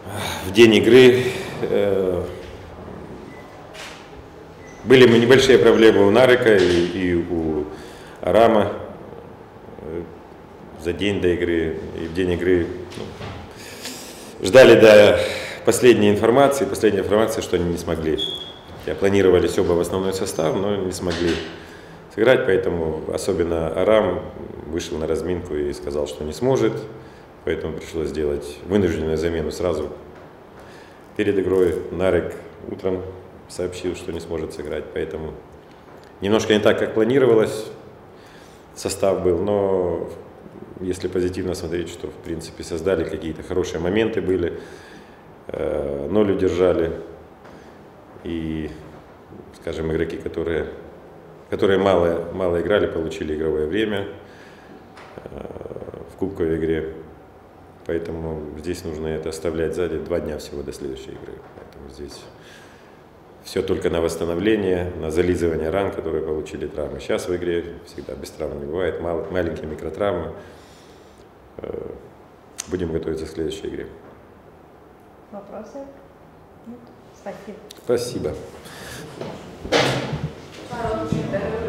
в день игры были небольшие проблемы у Нарика и у Арама за день до игры и в день игры. Ждали до последней информации, что они не смогли. Планировались оба в основной состав, но не смогли сыграть, поэтому особенно Арам вышел на разминку и сказал, что не сможет, поэтому пришлось сделать вынужденную замену сразу перед игрой. Нарик утром сообщил, что не сможет сыграть, поэтому немножко не так, как планировалось, состав был, но если позитивно смотреть, что в принципе создали какие-то хорошие моменты были, 0 удержали. И, скажем, игроки, которые мало играли, получили игровое время в кубковой игре. Поэтому здесь нужно это оставлять сзади 2 дня всего до следующей игры. Поэтому здесь все только на восстановление, на зализывание ран, которые получили травмы. Сейчас в игре всегда без травм не бывает, маленькие микротравмы. Будем готовиться к следующей игре. Вопросы? Нет? Спасибо. Спасибо.